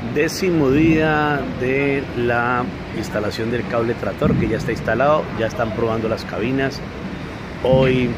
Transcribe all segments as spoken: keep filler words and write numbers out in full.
Décimo día de la instalación del cable tractor, que ya está instalado, ya están probando las cabinas. Hoy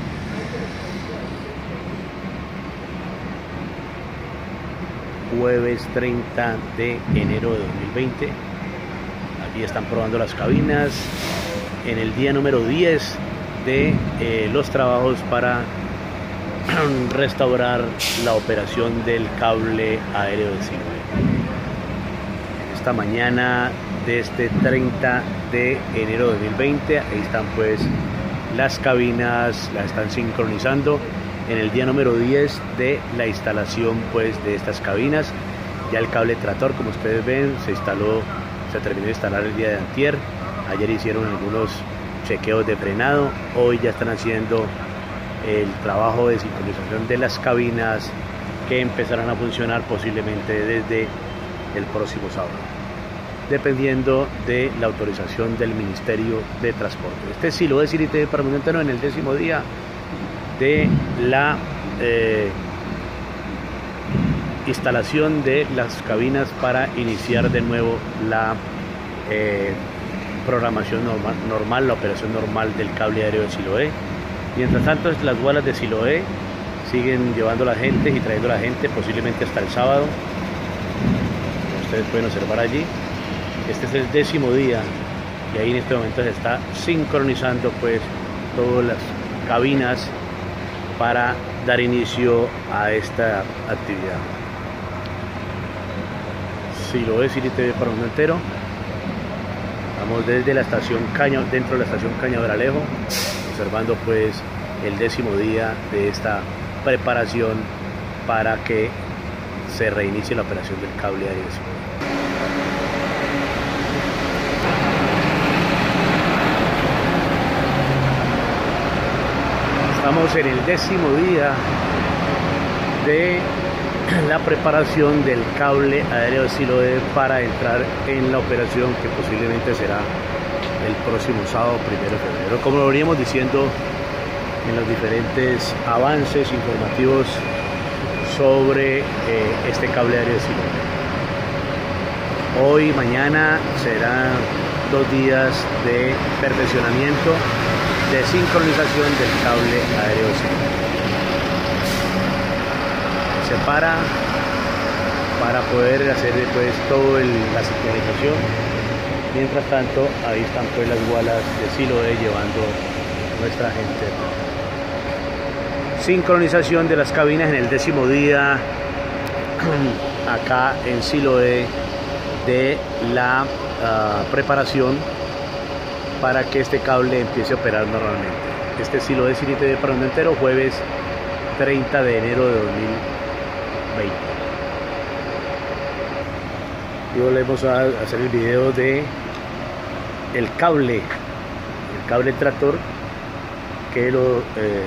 jueves treinta de enero de dos mil veinte, aquí están probando las cabinas en el día número diez de eh, los trabajos para restaurar la operación del cable aéreo de Siloé. Esta mañana de este treinta de enero de dos mil veinte, ahí están pues las cabinas, las están sincronizando en el día número diez de la instalación pues de estas cabinas. Ya el cable tractor, como ustedes ven, se instaló, se terminó de instalar el día de antier. Ayer hicieron algunos chequeos de frenado, hoy ya están haciendo el trabajo de sincronización de las cabinas, que empezarán a funcionar posiblemente desde el próximo sábado, dependiendo de la autorización del Ministerio de Transporte. Este sí lo es I T V para Mundo Entero en el décimo día de la eh, instalación de las cabinas para iniciar de nuevo la eh, programación normal, normal, la operación normal del cable aéreo de Siloé. Mientras tanto, las gualas de Siloé siguen llevando a la gente y trayendo a la gente posiblemente hasta el sábado. Ustedes pueden observar allí. Este es el décimo día y ahí en este momento se está sincronizando pues todas las cabinas para dar inicio a esta actividad. Siloé I T V para el mundo entero. Estamos desde la estación Caña, dentro de la estación Cañaveralejo, observando pues el décimo día de esta preparación para que se reinicie la operación del cable aéreo. Estamos en el décimo día de la preparación del cable aéreo de Siloé para entrar en la operación que posiblemente será el próximo sábado primero de febrero, como lo veníamos diciendo en los diferentes avances informativos sobre eh, este cable aéreo de Siloé. Hoy, mañana serán dos días de perfeccionamiento, de sincronización del cable aéreo de Siloé. Se para para poder hacer después toda la sincronización. Mientras tanto, ahí están pues las gualas de Siloé llevando nuestra gente. Sincronización de las cabinas en el décimo día acá en Siloé de la uh, preparación para que este cable empiece a operar normalmente. Este es Siloé I T V para el mundo entero, jueves treinta de enero de dos mil veinte. Y volvemos a hacer el video de el cable, el cable tractor que lo eh,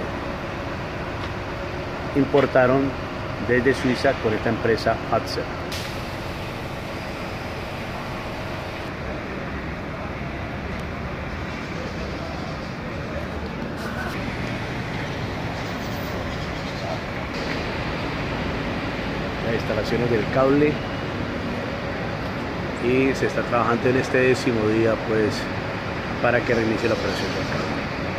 importaron desde Suiza con esta empresa Hatzer. Las instalaciones del cable, y se está trabajando en este décimo día pues para que reinicie la operación del cable.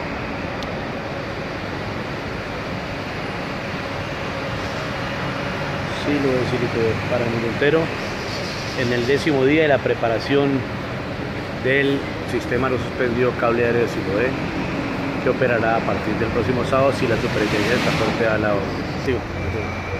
Sí, lo voy a decir que para el mundo entero en el décimo día de la preparación del sistema no suspendido cable aéreo de Siloé, que operará a partir del próximo sábado si la superintendencia de transporte da la orden. Sí.